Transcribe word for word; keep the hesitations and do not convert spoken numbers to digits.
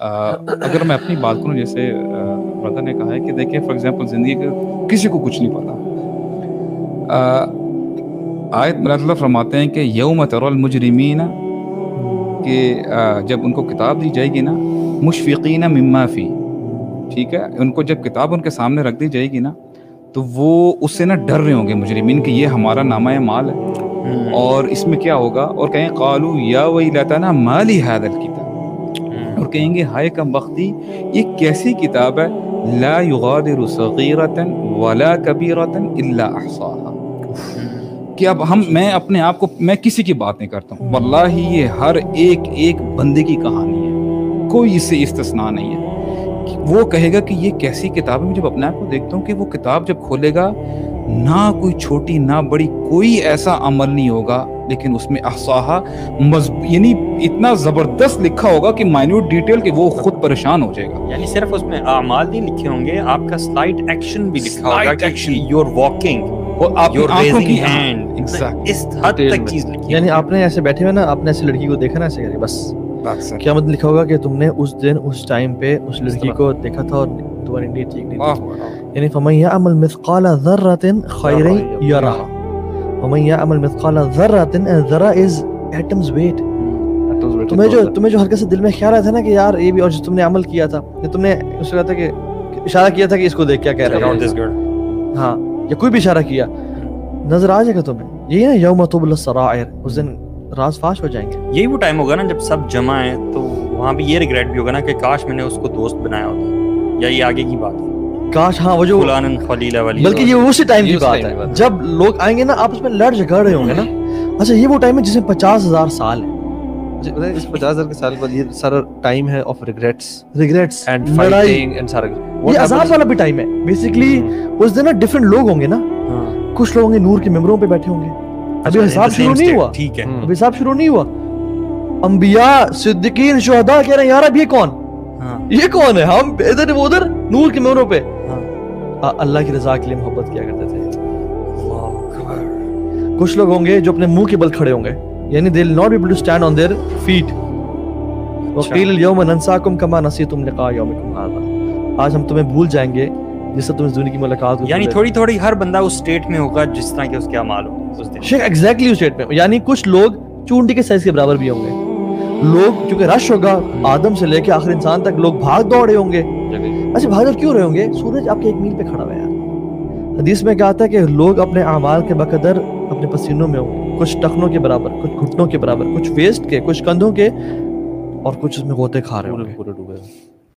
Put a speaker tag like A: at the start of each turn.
A: اگر میں اپنی بات کروں، جیسے برادر نے کہا ہے کہ دیکھیں فار ایگزامپل زندگی کا کسی کو کچھ نہیں پتا. آیت میں اللہ فرماتے ہیں کہ یوم تری المجرمین، کہ جب ان کو کتاب دی جائے گی نا، مشفقین مما فی، ٹھیک ہے، ان کو جب کتاب ان کے سامنے رکھ دی جائے گی نا تو وہ اس سے نا ڈر رہے ہوں گے مجرمین کہ یہ ہمارا نامہ مال ہے اور اس میں کیا ہوگا، اور کہیں قالوا یا ویلتنا ما لی ھذا الکتاب، اور کہیں گے ہائے کم بختی، یہ کیسی کتاب ہے، لا یغادر صغیرۃ ولا کبیرۃ الا احصاها، کہ اب ہم میں اپنے آپ کو، میں کسی کی بات نہیں کرتا ہوں، واللہ یہ ہر ایک ایک بندے کی کہانی ہے، کوئی اس سے استثناء نہیں ہے. وہ کہے گا کہ یہ کیسی کتاب ہے. میں جب اپنے آپ کو دیکھتا ہوں کہ وہ کتاب جب کھولے گا، نہ کوئی چھوٹی نہ بڑی کوئی ایسا عمل نہیں ہوگا، لیکن اس میں احصاہا مضب... یعنی اتنا زبردست لکھا ہوگا کہ مائنیوٹ ڈیٹیل کہ وہ خود پریشان ہو جائے گا.
B: یعنی صرف اس میں اعمال نہیں لکھے ہوں گے، آپ کا سلائٹ ایکشن بھی لکھا ہوگا کہ یو آر واکنگ
A: اور آپ کی آنکھوں کی
B: ہینڈ، اس حد تک چیز لکھی.
C: یعنی آپ نے ایسے بیٹھے ہوئے نا، آپ نے ایسی لڑکی کو دیکھا نا، ایسے کرے بس کیا مطلب لکھا ہوگا کہ تم نے اس دن اس ٹائم پہ اس لڑکی کو دیکھا تھا اور تمہاری نیت ٹھیک نہیں تھی. یعنی فمن یعمل مثقال ذرۃ خیرا یرہ، ومن یعمل مثقال ذرۃ، ذرہ از ایٹمز ویٹ. تمہیں جو تمہیں جو ہلکے سے دل میں خیال آیا تھا نا کہ یار یہ بھی، اور جو تم نے عمل کیا تھا، کہ تم نے اس سے کہا تھا کہ اشارہ کیا تھا کہ اس کو دیکھ کیا کہہ رہا ہے، ہاں، یا کوئی بھی اشارہ کیا، نظر آ جائے گا تمہیں. یہی نا یوم تبلی السرائر، اس دن راز فاش ہو جائیں گے.
B: یہی وہ ٹائم ہوگا نا جب سب جمع ہیں، تو وہاں بھی یہ ریگریٹ بھی ہوگا نا کہ کاش میں نے اس کو دوست بنایا ہوتا، یا یہ آگے کی بات ہے،
C: کاش. ہاں، وہ جو
B: فلان خلیل ولی،
C: بلکہ یہ اسی ٹائم کی بات ہے جب لوگ آئیں گے نا آپس میں لڑ جھگڑ رہے ہوں گے نا. اچھا، یہ وہ ٹائم ہے جس میں پچاس ہزار سال ہے.
D: اس پچاس ہزار کے سال بعد یہ سارا ٹائم ہے of regrets
C: regrets
D: and fighting and سارا.
C: یہ عذاب والا بھی ٹائم ہے بیسیکلی. اس دن نا ڈفرینٹ لوگ ہوں گے نا، کچھ لوگ ہوں گے نور کے ممبروں پہ بیٹھے ہوں گے. ابھی حساب شروع نہیں ہوا،
B: ٹھیک ہے،
C: ابھی حساب شروع نہیں ہوا. انبیاء، صدیقین، شہداء کہہ رہے ہیں یار اب یہ کون، یہ کون ہے، ہم ادھر ادھر نور کے ممبروں پہ اللہ کی رضا کے لیے محبت کیا کرتے تھے. کچھ لوگ ہوں گے جو اپنے منہ کے بل کھڑے ہوں گے، یعنی they will not be able to stand on their feet. وَقِيلَ الْيَوْمَ نَنْسَاكُمْ كَمَا نَسِيتُمْ لِقَاءَ يَوْمِكُمْ هَذَا، آج ہم تمہیں بھول جائیں گے جس سے تم اس دنیا کی ملاقات کو.
B: یعنی تھوڑی تھوڑی ہر بندہ اس سٹیٹ میں ہوگا جس طرح کہ اس کے اعمال ہوں اس دن.
C: شیخ ایگزیکٹلی اس سٹیٹ میں، یعنی کچھ لوگ چونٹی کے سائز کے برابر بھی ہوں گے. لوگ کیونکہ رش ہوگا، آدم سے لے کے آخر انسان تک لوگ بھاگ دوڑے ہوں گے. اچھا، بھاگ دوڑ کیوں رہے ہوں گے؟ سورج آپ کے ایک میل پہ کھڑا ہوا ہے. حدیث میں کہا تھا کہ لوگ اپنے اعمال کے بقدر اپنے پسینوں میں ہوں گے، کچھ ٹخنوں کے برابر، کچھ گھٹنوں کے برابر، کچھ ویسٹ کے، کچھ کندھوں کے، اور کچھ اس میں غوطے کھا رہے ہوں گے.